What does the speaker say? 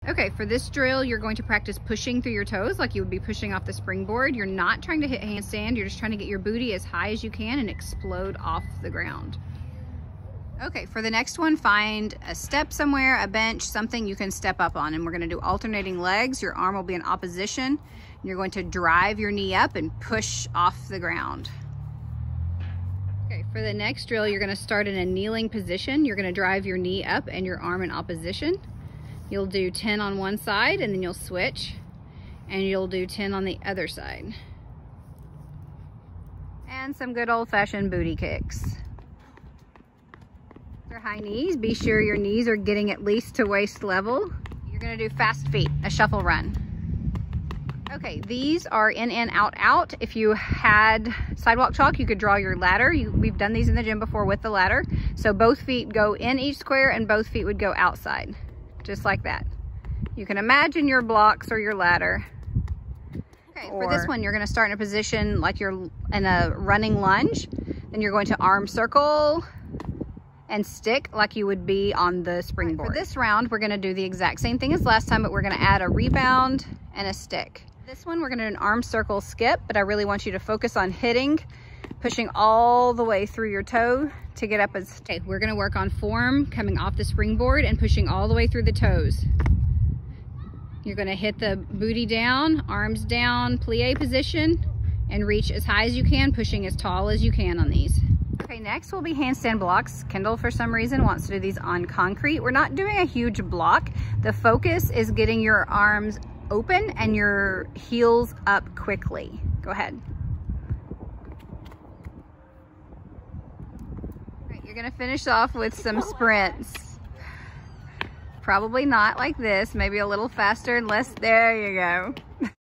Okay, for this drill, you're going to practice pushing through your toes like you would be pushing off the springboard. You're not trying to hit handstand, you're just trying to get your booty as high as you can and explode off the ground. Okay, for the next one, find a step somewhere, a bench, something you can step up on, and we're gonna do alternating legs. Your arm will be in opposition, and you're going to drive your knee up and push off the ground. Okay, for the next drill, you're gonna start in a kneeling position. You're gonna drive your knee up and your arm in opposition. You'll do 10 on one side and then you'll switch and you'll do 10 on the other side. And some good old-fashioned booty kicks. For high knees, be sure your knees are getting at least to waist level. You're gonna do fast feet, a shuffle run. Okay, these are in, out, out. If you had sidewalk chalk, you could draw your ladder. We've done these in the gym before with the ladder. So both feet go in each square and both feet would go outside. Just like that. You can imagine your blocks or your ladder. Okay, for this one, you're gonna start in a position like you're in a running lunge. Then you're going to arm circle and stick like you would be on the springboard. For this round, we're gonna do the exact same thing as last time, but we're gonna add a rebound and a stick. This one, we're gonna do an arm circle skip, but I really want you to focus on hitting, pushing all the way through your toe to get up as, okay, we're gonna work on form, coming off the springboard and pushing all the way through the toes. You're gonna hit the booty down, arms down, plie position, and reach as high as you can, pushing as tall as you can on these. Okay, next will be handstand blocks. Kendall, for some reason, wants to do these on concrete. We're not doing a huge block. The focus is getting your arms open and your heels up quickly. Go ahead. You're gonna finish off with some sprints. Probably not like this, maybe a little faster and less. There you go.